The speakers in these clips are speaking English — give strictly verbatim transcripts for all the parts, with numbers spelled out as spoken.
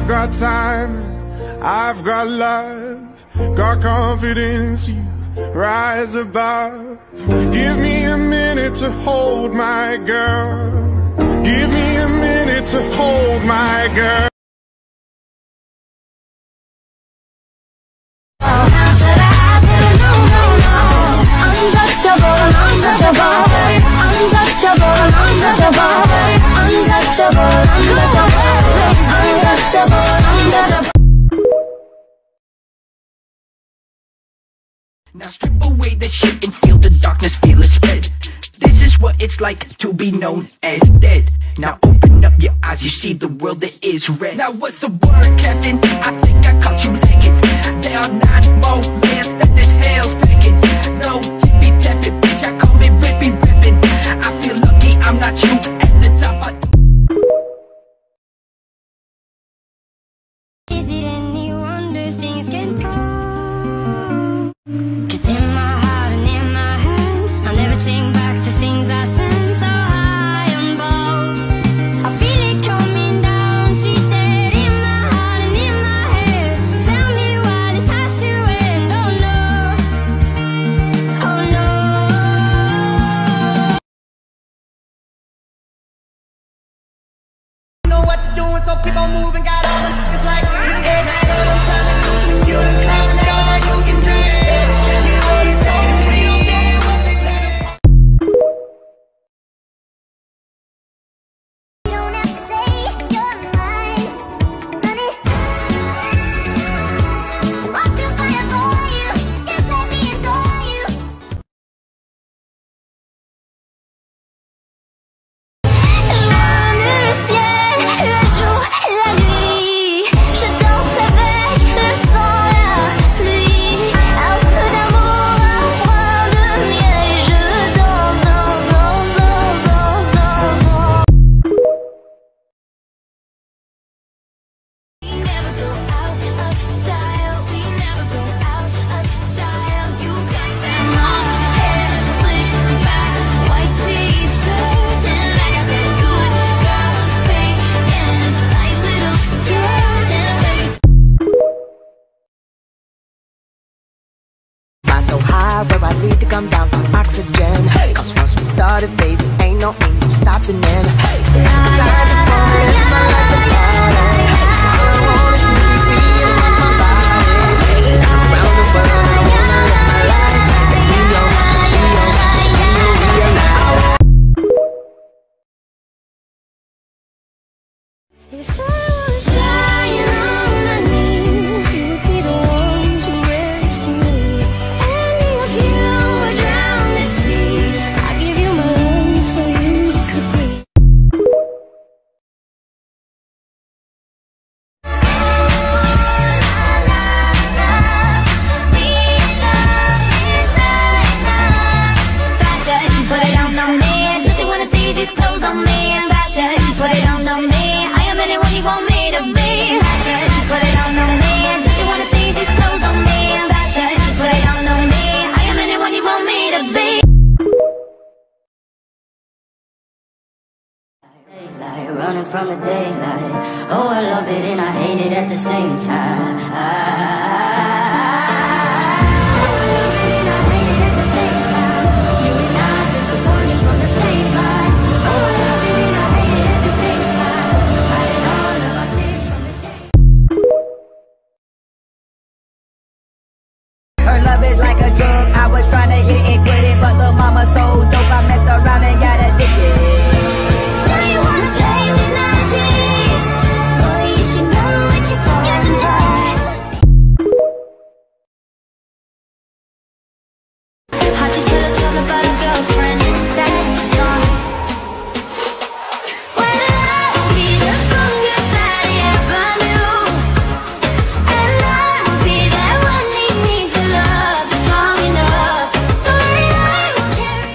got time, I've got love, got confidence, you rise above. Give me a minute to hold my girl. Give me a minute to hold my girl. Untouchable, untouchable, untouchable, untouchable, untouchable, untouchable, untouchable. Now strip away the shit and feel the darkness, feel it spread. This is what it's like to be known as dead. Now open up your eyes, you see the world that is red. Now what's the word, Captain? I think I caught you naked. There are nine more lands that this hell's packing. No tippy tapping, bitch, I call it rippy ripping. I feel lucky I'm not you at the top. I Is it any wonder things can go? Cause in my heart and in my head, I'll never take back the things I said. So high and bold, I feel it coming down. She said, in my heart and in my head, tell me why this has to end. Oh no, oh no. Know what you're doing, so keep on moving. Got all them niggas like you. You can calm down, you can dream. You already told me we don't care what they think. You don't have to say you're mine, honey. Walk through fire for you, just let me adore you. Loin le ciel, le jour, la nuit, je danse avec le vent, la pluie. Un peu d'amour, un brin de miel, je danse, danse, danse, danse, danse, danse, danse. We never go out of style, we never go out of style. You got that long hair, slick back, white t-shirt, and I got that good girl face and a tight little skirt, and baby. Fly so high where I need to come down for oxygen. Cause once we started, baby, ain't no, ain't no stopping in. Cause I just wanna live my life and party. I want it to be free and move my body. Around the world, I wanna live my life. Rio, Rio, Rio, Rio, Rio. If I was lying on my knees, you would be the one to rescue me. And if you were drowned at sea, I'd give you my lungs so you could breathe. Fashion, put it on on me. Don't you wanna see these clothes on me? Fashion, put it on on me. I am anyone you want me to be. Fashion, put it on on me. Don't you wanna see these clothes on me? Fashion, put it on on me. I am anyone you want me to be. Daylight, running from the daylight. Oh, I love it and I hate it at the same time. I, love it and I hate it at the same time. You and I took the poison from the same vine. Oh, I love it and I hate it at the same time. Hiding all of our sins from the day. Her love is like a drug. I was trying to hit it, quit it, but the mama so dope. I messed around and got addicted. So you wanna play with magic? Boy, you should know what you're falling for. How'd you tell a tale about a girlfriend that's gone? Well, I'll be the strongest that I ever knew, and I'll be that one he needs to love strong enough. But I will carry.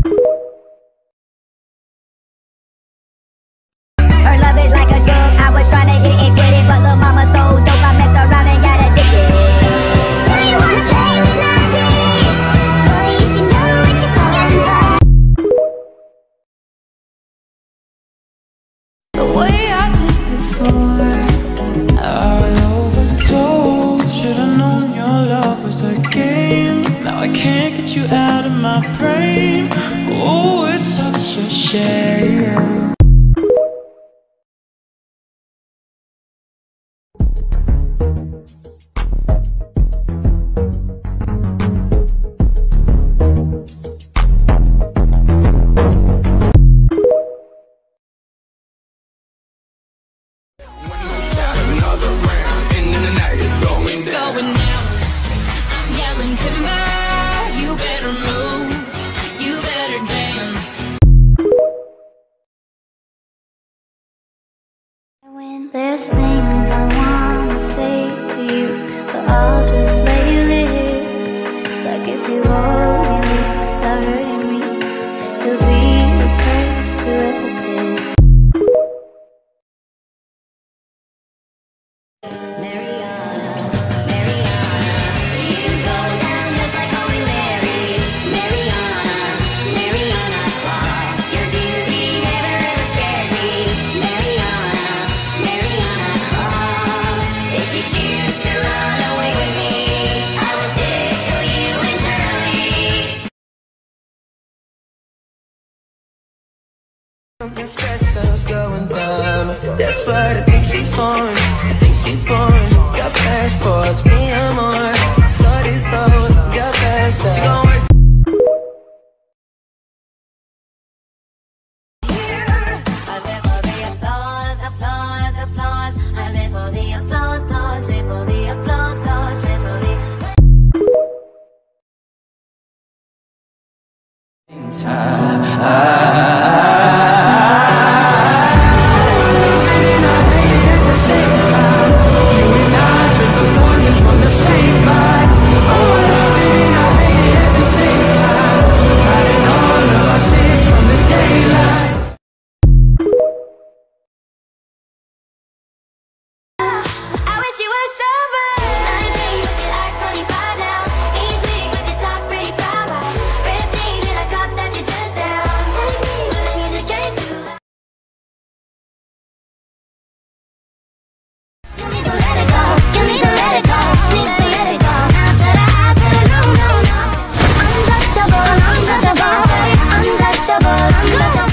Her love is like a drug. I was trying to hit it, quit it, but the mama so dope. I messed around and got addicted. So you wanna play with magic? Boy, you should know what you're falling for. The way I did before, I I can't get you out of my brain. Oh, it's such a shame. There's things I wanna say to you, but I'll just let you live. Like if you hold me without hurting me, you'll be the first to ever did. Mariana, Mariana, you go down just like Holy Mary. Mariana, Mariana, lost your beauty, never ever scared me. Mariana, Mariana Cross. If you choose to run away with me, I will tickle you internally. Espresso's going down. That's what I think she's foreign. I think she's foreign. Got passports, me I'm on. Started slow, got past that. She gon' work. I live for the applause, applause, applause. I live for the applause, applause, live for the applause, applause, live for the. I wish you were sober. nineteen, but you act twenty-five now. Easy, but you talk pretty proud. Ripped jeans in a cup that you just down. Take me when the music ain't too loud. You need to let it go. You need to let it go. Need to let it go. Out to the out to the no, no, no. Untouchable, untouchable, untouchable, untouchable.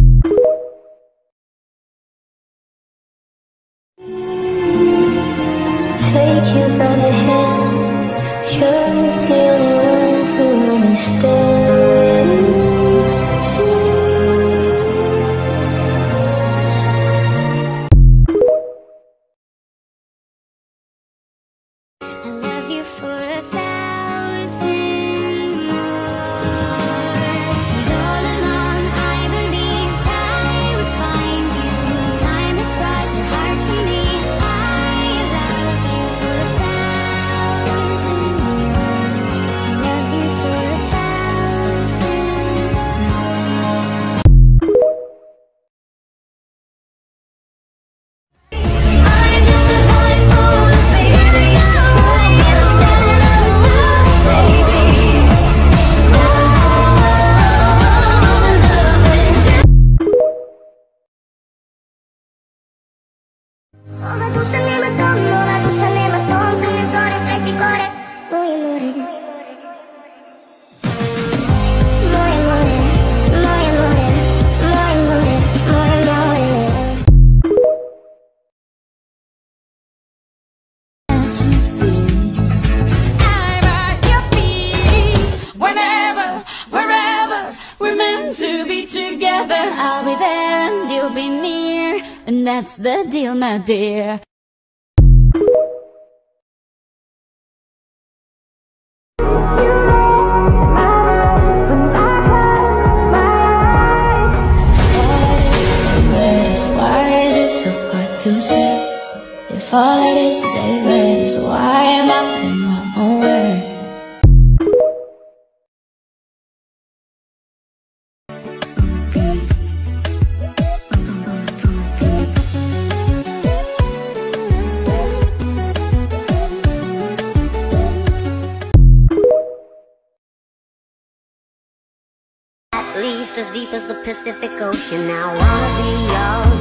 Take you by the hand. You're the only one who understands. I love you for a thousand more. And all along I believed I would find you. Time has brought your heart to me. I loved you for a thousand years. I love you for a thousand more. I'm the one for the baby. Ora tu se ne maton, ora tu se ne maton, se ne sore feci core. Muoio amore. Muoio amore, muoio amore, muoio amore, muoio amore. Can't you see? I'm at your feet. Whenever, wherever, we're meant to be together. I'll be there and you'll be near, and that's the deal, my dear. Why is it so hard to say? If all it is is eight letters, why am I in my own way? At least as deep as the Pacific Ocean. Now I'll be yours.